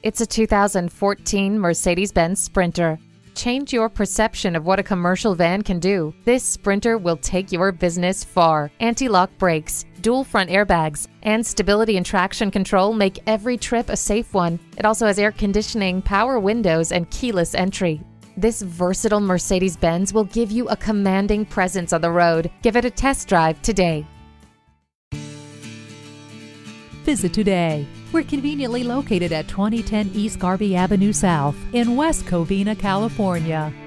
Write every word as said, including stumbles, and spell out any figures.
It's a two thousand fourteen Mercedes-Benz Sprinter. Change your perception of what a commercial van can do. This Sprinter will take your business far. Anti-lock brakes, dual front airbags, and stability and traction control make every trip a safe one. It also has air conditioning, power windows, and keyless entry. This versatile Mercedes-Benz will give you a commanding presence on the road. Give it a test drive today. Visit today. We're conveniently located at twenty ten East Garvey Avenue South in West Covina, California.